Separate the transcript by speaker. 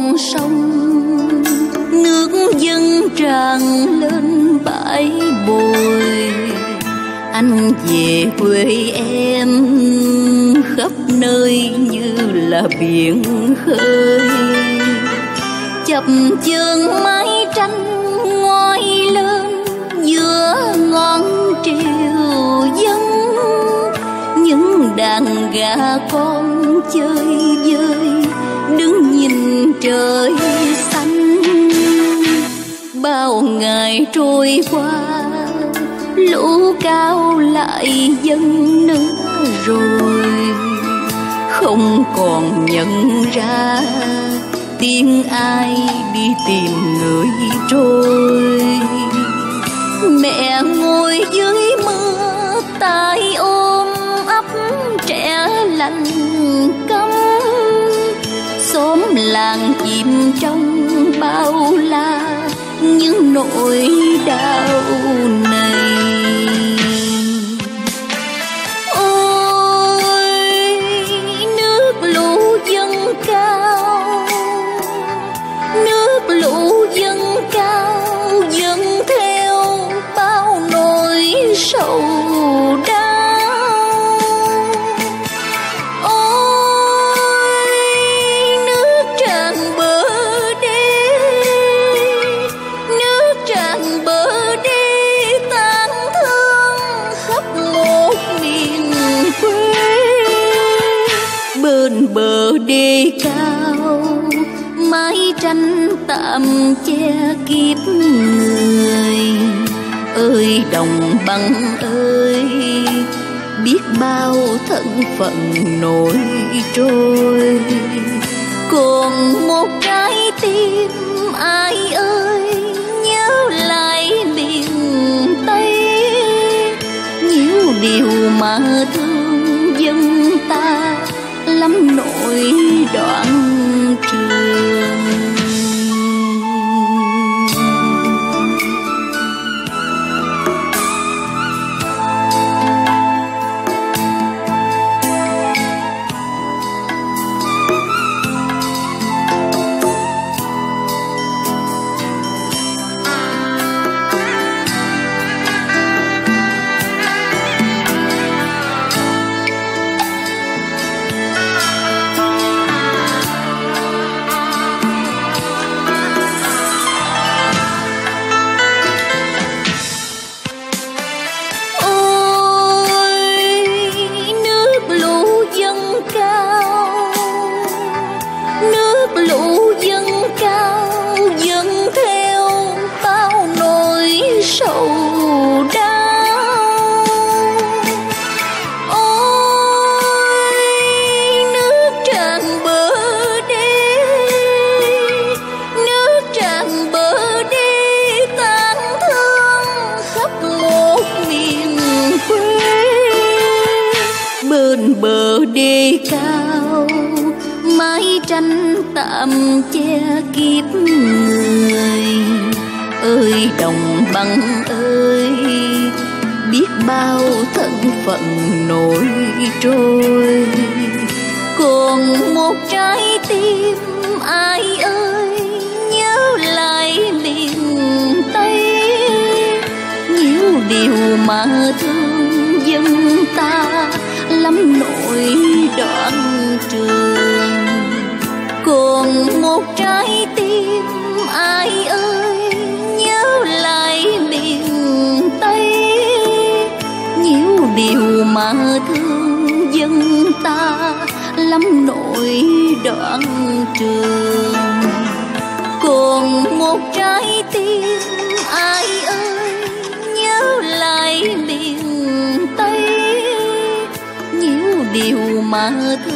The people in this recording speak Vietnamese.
Speaker 1: con sông, nước dâng tràn lên bãi bồi. Anh về quê em khắp nơi như là biển khơi, chập chờn mái tranh ngoi lên giữa ngọn triều dân. Những đàn gà con chơi vơi đứng nhìn trời xanh. Bao ngày trôi qua lũ cao lại dâng nữa rồi, không còn nhận ra tiếng ai đi tìm người trôi. Mẹ ngồi dưới mưa tay ôm ấp trẻ lạnh câm, xóm làng chìm trong bao la những nỗi đau này. Ôi nước lũ dâng cao, nước lũ dâng cao dâng theo bao nỗi sầu đau. Ôi nước tràn bờ đê, nước tràn bờ đê tang thương khắp một miền quê. Bên bờ đê cao mái tranh tạm che kiếp người. Ơi đồng bằng ơi, biết bao thân phận nổi trôi. Còn một trái tim ai ơi nhớ lại miền Tây, nhiều điều mà thương dân ta lắm nỗi đoạn trường. Bờ đê cao mái tranh tạm che kiếp người. Ơi đồng bằng ơi, biết bao thân phận nổi trôi. Còn một trái tim ai ơi nhớ lại miền Tây, nhiều điều mà thương dân ta lắm nỗi đoạn trường. Còn một trái tim ai ơi nhớ lại miền Tây, nhiều điều mà thương dân ta lắm nỗi đoạn trường. Còn một trái tim ai ơi nhớ lại miền Tây, nhiều điều mà thương